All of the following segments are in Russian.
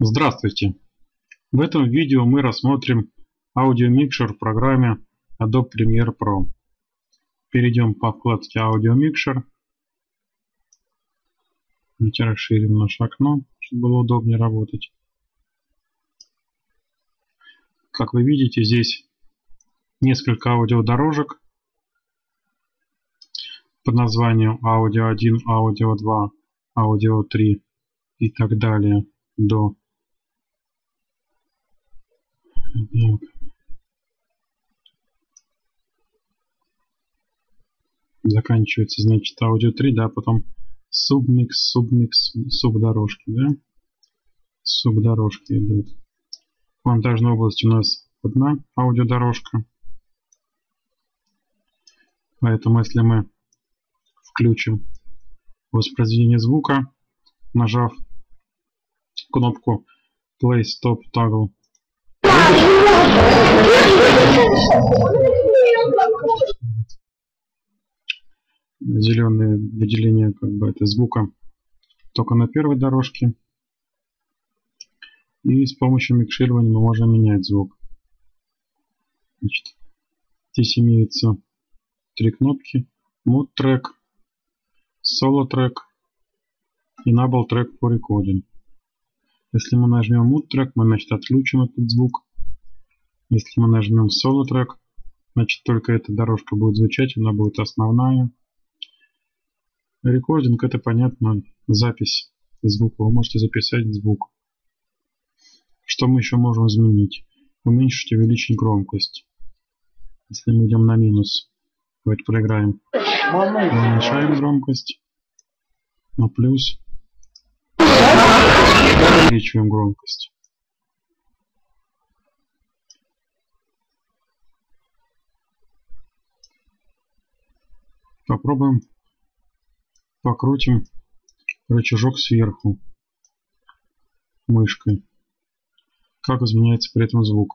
Здравствуйте! В этом видео мы рассмотрим аудиомикшер в программе Adobe Premiere Pro. Перейдем по вкладке аудиомикшер. Расширим наше окно, чтобы было удобнее работать. Как вы видите, здесь несколько аудиодорожек под названием Audio 1, Audio 2, Audio 3 и так далее до заканчивается, значит, Audio 3, да, потом субмикс, субдорожки, да, субдорожки идут. В монтажной области у нас одна аудиодорожка, поэтому если мы включим воспроизведение звука, нажав кнопку Play Stop Toggle, зеленое выделение это звука только на первой дорожке, и с помощью микширования мы можем менять звук. Значит, здесь имеются три кнопки: Mode Track, Solo Track, Enable Track for Recording. Если мы нажмем Mode Track, мы, значит, отключим этот звук. Если мы нажмем Solo Track, значит, только эта дорожка будет звучать, она будет основная. Рекординг — это, понятно, запись звука. Вы можете записать звук. Что мы еще можем изменить? Уменьшить и увеличить громкость. Если мы идем на минус, давайте проиграем. Уменьшаем громкость. На плюс увеличиваем громкость. Попробуем покрутим рычажок сверху мышкой. Как изменяется при этом звук?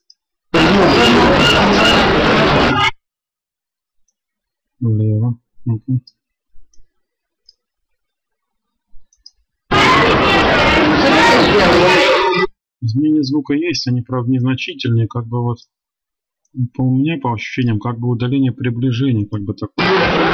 Влево. Изменения звука есть, они, правда, незначительные, как бы вот у меня по ощущениям, как бы удаление приближения, как бы такое.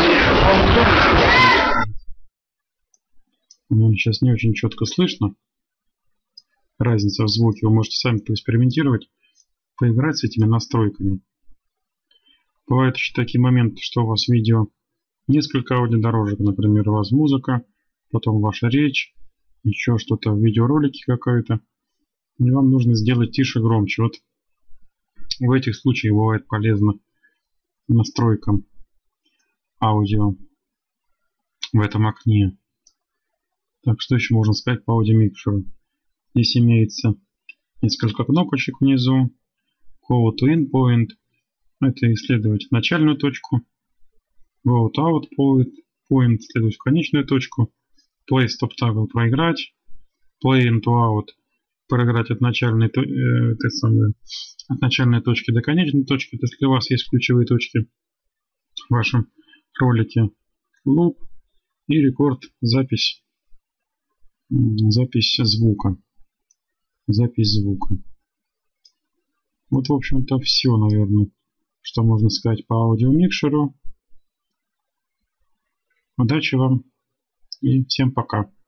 Сейчас не очень четко слышно. Разница в звуке. Вы можете сами поэкспериментировать, поиграть с этими настройками. Бывают еще такие моменты, что у вас видео несколько аудиодорожек, например, у вас музыка, потом ваша речь, еще что-то в видеоролике какое-то, и вам нужно сделать тише, громче. Вот в этих случаях бывает полезно настройка аудио в этом окне. Так, что еще можно сказать по аудиомикшеру? Здесь имеется несколько кнопочек внизу. Go to Endpoint. Это исследовать начальную точку. Go to Outpoint. Исследовать конечную точку. Play Stop Toggle — проиграть. Play into Out — проиграть от начальной точки до конечной точки. То есть, если у вас есть ключевые точки в вашем ролике, Loop и рекорд, запись звука. Вот, в общем-то, все, наверное, что можно сказать по аудиомикшеру. Удачи вам и всем пока.